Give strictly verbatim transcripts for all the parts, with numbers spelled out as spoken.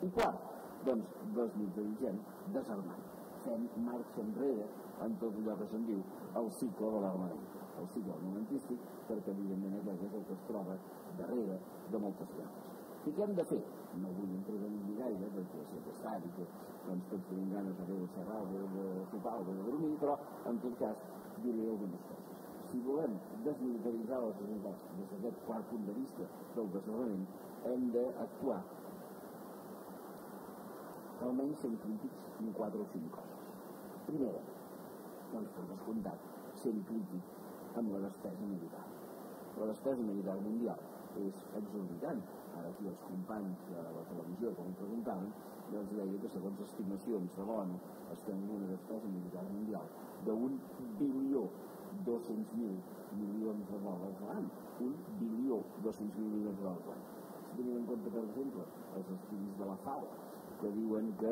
I quart, doncs desmilitaritzem, desarmant. Fem marxa enrere en tot allò que se'n diu el cicle de l'armament, el cicle armamentístic, perquè evidentment aquest és el que es troba darrere de moltes guerres. I què hem de fer? No vull entretenir gaire, perquè sempre és tard i que doncs, tots tenim ganes de xerrar, de sopar o de dormir, però en tot cas diré algunes coses. Si volem desmilitaritzar les societats des d'aquest quart punt de vista del desarmament, hem d'actuar almenys sent crítics en quatre o cinc coses. Primera, doncs per descomptat, sent crític amb la despesa militar. La despesa militar mundial és exorbitant. Ara aquí els companys de la televisió que m'ho preguntaven, jo els deia que segons estimacions de l'ONU estem en una despesa militar mundial d'un bilió dos-cents mil milions de dòlars a l'any. Un bilió dos-cents mil milions de dòlars a l'any. Si tenim en compte, per exemple, els estudis de la FAO, que diuen que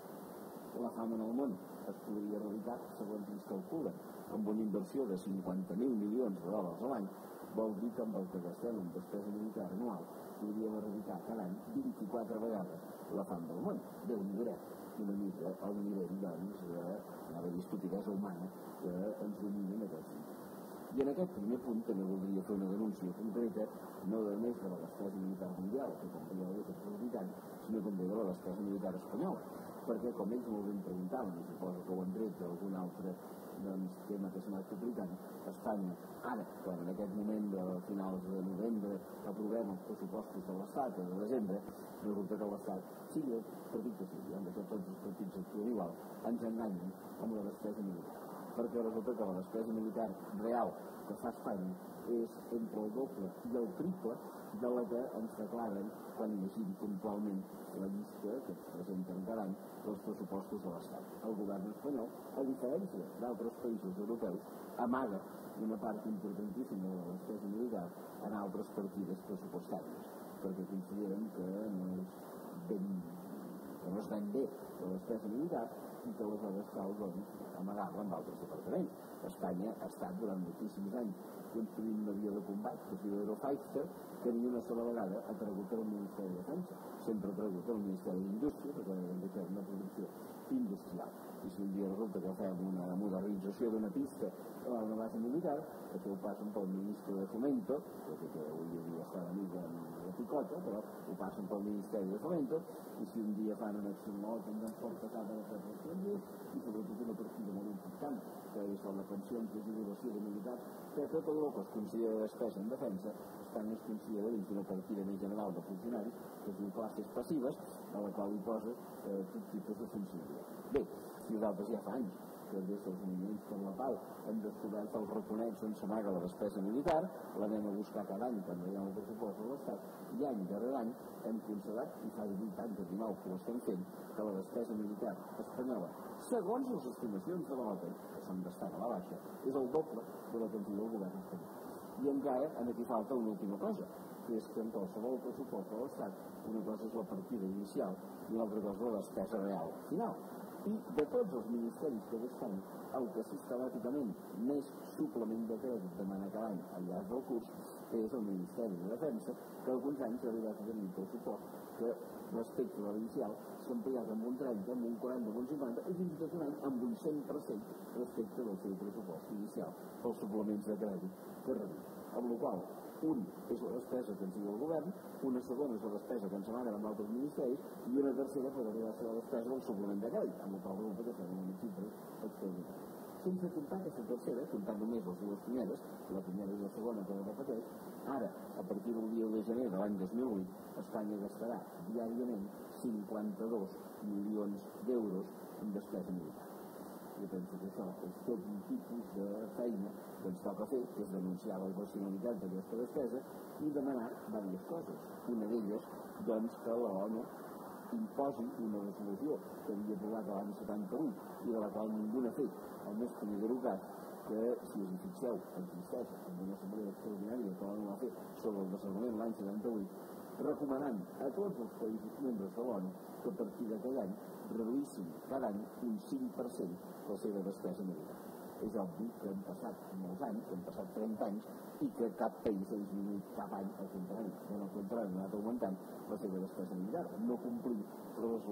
la fam en el món es podria erradicar, segons ens calculen, amb una inversió de cinquanta mil milions de dòlars a l'any, vol dir que amb el que gastem en despesa militar anual podríem erradicar cada any vint-i-quatre vegades la fam del món. Déu-n'hi-do, una mica al nivell, doncs, de l'estupidesa humana que ens domina en aquest sentit. I en aquest primer punt també voldria fer una denúncia concreta, no només de la despesa militar mundial, que com ja ho és exorbitant, sinó també de la despesa militar espanyola, perquè com ells molt ben preguntaven, i suposo que ho han tret d'algun altre doncs, tema que s'ha anat publicant, Espanya, ara, quan en aquest moment de finals de novembre aprovem els pressupostos de l'Estat, o de desembre, resulta que l'Estat, sigui el partit que sigui, amb això tots els partits actuen igual, ens enganyen amb la despesa militar. Perquè resulta que la despesa militar real que fa Espanya és entre el doble i el triple de la que ens declaren quan llegim puntualment la llista que ens presenten cada any dels pressupostos de l'Estat. El govern espanyol, a diferència d'altres països europeus, amaga una part importantíssima de la despesa militar en altres partides pressupostàries, perquè consideren que no és ben, que no es ven bé la despesa militar i que aleshores cal doncs, amagar-la amb altres departaments. Espanya ha estat durant moltíssims anys construint una via de combat que es diu Eurofighter, que ni una sola vegada ha tregut al Ministeri de Defensa, sempre ha tregut al Ministeri d'Indústria, perquè hem de fer una producció industrial. I si un dia resulta que fem una modernització d'una pista o una base militar, això ho passen pel ministre de Fomento, que avui dia està una mica en la picota, però ho passen pel Ministeri de Fomento, i si un dia fan una acció molt que ens porta cap a la preparació i sobretot una partida molt important, que és la pensió i jubilació de militars, que tot el que es considera despesa en defensa, Espanya es considera dins d'una partida més general de funcionaris, que es diu classes passives, a la qual hi posa eh, tot tipus de funcionalitat. Bé, nosaltres ja fa anys que des dels moviments per la pau hem descobert el raconet on s'amaga la despesa militar, l'anem a buscar cada any quan veiem el pressupost de l'Estat, i any darrere any hem considerat, i fa divuit anys o dinou que ho estem fent, que la despesa militar espanyola, segons les estimacions de l'OTAN, que són bastant a la baixa, és el doble de la que ens diu el govern espanyol. I encara aquí falta una última cosa, que és que en qualsevol pressupost de l'Estat una cosa és la partida inicial i l'altra cosa la despesa real final. I de tots els ministeris que estan, el que sistemàticament més suplement de crèdit demana cada any al llarg del curs és el Ministeri de Defensa, que alguns anys ha arribat a tenir un pressupost que respecte a l'inicial s'ha ampliat amb un trenta, amb un quaranta, amb un cinquanta i fins i tot un any amb un cent per cent respecte del seu pressupost inicial pels suplements de crèdit que rebia. Amb la qual un és la despesa que ens diu el govern, una segona és la despesa que ens amaguen amb altres ministeris i una tercera pot arribar a ser la despesa del suplement de crèdit, amb la qual resulta que fem una xifra extraordinària. Sense comptar aquesta tercera, comptant només les dues primeres, la primera i la segona que la repeteix, ara, a partir del dia de gener de l'any dos mil vuit, Espanya gastarà diàriament cinquanta-dos milions d'euros en despesa militar. Jo penso que això és tot un tipus de feina que ens toca fer, que és denunciar la irracionalitat d'aquesta despesa i demanar diverses coses. Una d'elles, doncs, que l'ONU imposi una resolució que havia aprovat l'any setanta-vuit i de la qual ningú n'ha fet, el més que n'hi cas, que, si us hi fixeu, existeix en una assemblea extraordinària que l'ONU va fer sobre el desarmament l'any setanta-vuit, recomanant a tots els països membres de l'ONU que a partir d'aquell any reduïssin cada any un cinc per cent la seva despesa militar. És obvi que han passat molts anys, que han passat trenta anys, i que cap país ha disminuït cap any al contrari, en el contrari, ha anat augmentant la seva despesa militar. No complim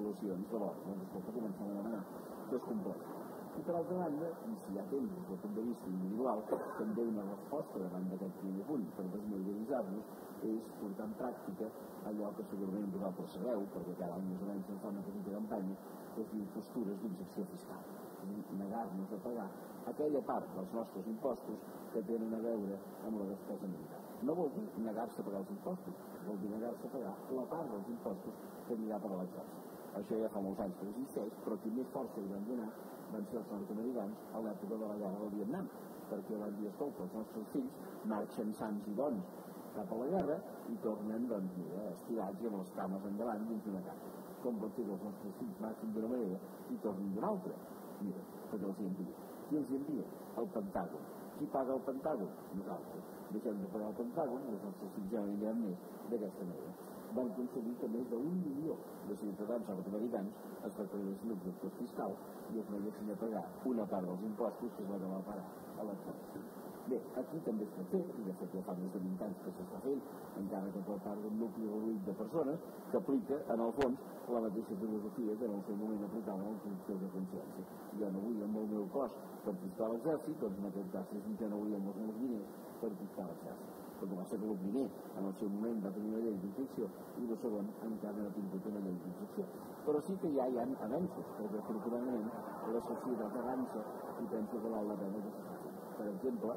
solucions de l'hora. Doncs escolta, comencem a demanar que es compleixi. I per altra banda, i si hi ha temps des del punt de vista individual, també una resposta davant d'aquest primer punt per desmobilitzar-nos és portar en pràctica allò que segurament vosaltres sabeu, perquè cada any més o menys ens fa una petita campanya, que es diu postures d'objecció fiscal. És a dir, negar-nos a pagar aquella part dels nostres impostos que tenen a veure amb la despesa militar. No vol dir negar-se a pagar els impostos, vol dir negar-se a pagar la part dels impostos que anirà per a l'exèrcit. Això ja fa molts anys que existeix, però qui més força hi van donar van ser els nord-americans a l'època de la guerra del Vietnam, perquè van dir, escolta, els nostres fills marxen sants i bons cap a la guerra i tornen, doncs, mira, estirats i amb les cames endavant dins d'una casa. Com pot ser que els nostres fills marxin d'una manera i tornin d'una altra? Mira, perquè els hi envia. Qui els hi envia? El Pentàgon. Qui paga el Pentàgon? Nosaltres. Deixem de pagar el Pentàgon i els nostres fills ja no vindran més d'aquesta manera. Van aconseguir que més d'un milió de ciutadans nord-americans es declaressin objectors fiscals i es neguessin a pagar una part dels impostos que és la que va parar a l'exèrcit. Bé, aquí també es pot fer, i de fet ja fa més de vint anys que s'està fent, encara que per part d'un nucli reduït de persones, que aplica, en el fons, la mateixa filosofia que en el seu moment aplicava els objectors de consciència. Jo no vull amb el meu cos participar a l'exèrcit, doncs en aquest cas és jo no vull amb els meus diners participar a l'exèrcit. Perquè va ser que el primer, en el seu moment, va tenir una llei d'infecció i el segon encara no ha tingut una llei d'infecció. Però sí que ja hi ha avenços, perquè afortunadament la societat avança i penso que val la pena que s'hi faci. Per exemple,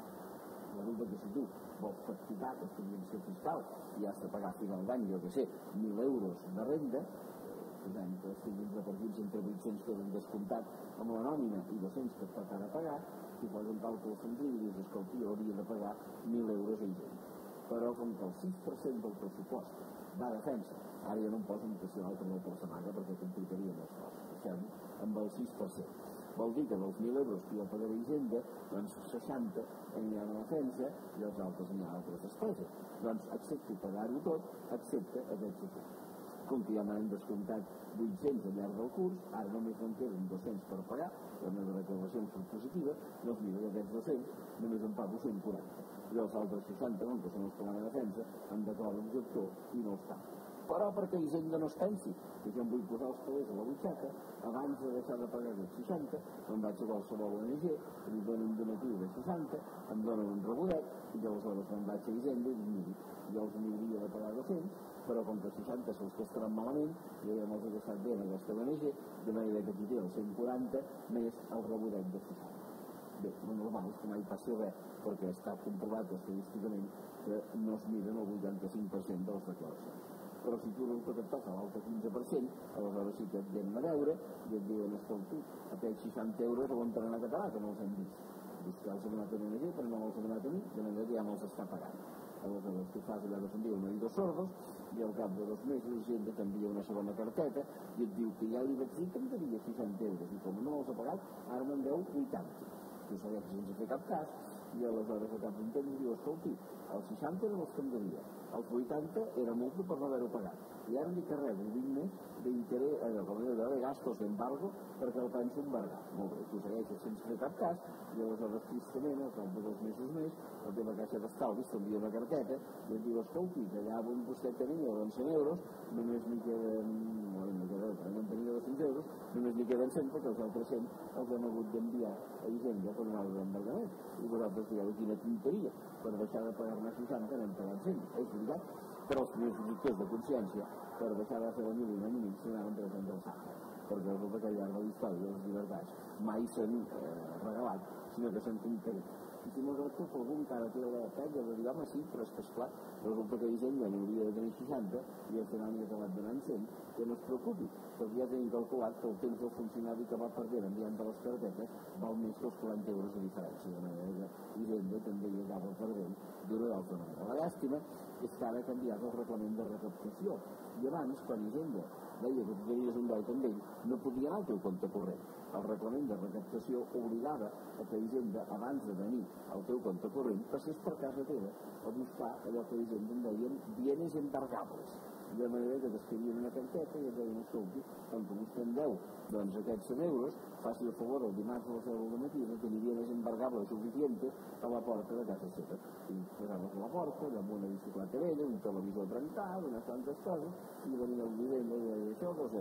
resulta que si tu vols practicar aquesta objecció fiscal i has de pagar a final d'any, jo què sé, mil euros de renda, posem que estiguin repartits entre vuit-cents que han descomptat amb la nòmina i dos-cents que et tocarà pagar, si fos un càlcul senzill i dius, escolta, jo hauria de pagar mil euros a gent. Però com que el sis per cent del pressupost va a defensa, ara ja no em poso un que l'altre no per setmana perquè complicaria més coses, deixem amb el sis per cent. Vol dir que dels mil euros que jo pagaré a Hisenda, doncs seixanta aniran a defensa i els altres aniran a altres despeses. Doncs accepto pagar-ho tot, excepte aquest suport. Com que ja m'han descomptat vuit-cents al llarg del curs, ara només em queden dos-cents per pagar, la meva declaració em surt positiva, doncs mira, d'aquests dos-cents només em pago cent quaranta. I els altres seixanta, no, que són els que van a defensa, em declaro objector i no els pago. Però perquè Hisenda no es pensi que jo em vull posar els calés a la butxaca, abans de deixar de pagar aquests seixanta, em vaig a qualsevol O N G, li dono un donatiu de seixanta, em donen un rebodet, i aleshores me'n vaig a Hisenda i dic, miri, jo els n'hauria de pagar dos-cents, però com que seixanta se'ls que estaran malament, jo ja me'ls he gastat bé en aquesta O N G, de manera que aquí té els cent quaranta més el rebodet de seixanta. Bé, el normal és que mai passi res, perquè està comprovat estadísticament que no es miren el vuitanta-cinc per cent de les declaracions. Però si tu resulta que et toca l'altre quinze per cent, aleshores sí que et venen a veure i et diuen, escolta, aquells seixanta euros on t'han anat a parar, que no els hem vist. Dius que els hem anat a una O N G, però no els hem anat a mi, de manera que ja me'ls està pagant. Aleshores tu fas allò que se'n diu un oídos sordos i al cap de dos mesos Hisenda t'envia una segona carteta i et diu que ja li vaig dir que em devia seixanta euros i com no els ha pagat, ara me'n deu vuitanta. Tu segueixes sense fer cap cas i aleshores al cap d'un temps diu, escolti, els seixanta eren els que em devia, els vuitanta era multa per no haver-ho pagat i ara li carrego vint més d'interès, eh, de gastos d'embargo perquè el penso embargar. Molt bé, tu segueixes sense fer cap cas i aleshores tristament, al cap de dos mesos més, la teva caixa d'estalvis t'envia una carteta i et diu, escolti, que allà on vostè tenia doncs cent euros, només n'hi queden, no, n'hi queden, no en tenia dos-cents euros, només n'hi queden cent perquè els altres cent els hem hagut d'enviar a Hisenda per un altre embargament. I vosaltres dieu, quina tonteria, per deixar de pagar-ne seixanta n'hem pagat cent, és veritat, però els primers objectors de consciència, per deixar de fer la mil i un any i mig, s'anaven tres anys al sac, perquè resulta que al llarg de la història de les llibertats mai s'han eh, regalat, sinó que s'han conquerit. I si malgrat tot algú encara té la pega de dir, home, sí, però és que esclar, resulta que Hisenda n'hauria de tenir seixanta i al final n'hi ha acabat donant cent, que no es preocupi, perquè ja tenim calculat que el temps del funcionari que va perdent enviant de les cartetes val més que els quaranta euros de diferència, de manera que Hisenda també hi acaba perdent d'una d'altra manera. La llàstima és que ara ha canviat el reglament de recaptació i abans, quan Hisenda deia que tu tenies un deute amb ell, no podia anar al teu compte corrent. El reglament de recaptació obligava a que Hisenda, abans de venir al teu compte corrent, passés per casa teva a buscar allò que Hisenda en deien bienes embargables. De manera que t'escrivien una carteta i et deien, escolti, com que vostè en deu doncs aquests cent euros, faci el favor el dimarts a les deu del matí de tenir bienes embargables suficientes a la porta de casa seva. I posaves a la porta, amb una bicicleta vella, un televisor trencat, unes tantes coses, i venia el Hisenda i deia, això dos euros, i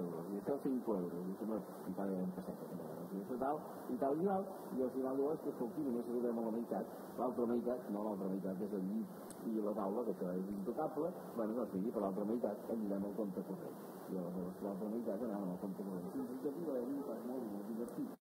fer cinc euros, i sembla que encara hi ha un casset, i tal, i tal, i tal, i al final diu, és que escolti, només arribem a la meitat, l'altra meitat, no l'altra meitat, és el llit i la taula, que això és intocable, bueno, doncs sigui, per l'altra meitat anirem al compte corrent, i aleshores l'altra meitat anàvem al compte corrent, fins i tot hi va haver un pas molt, molt divertit.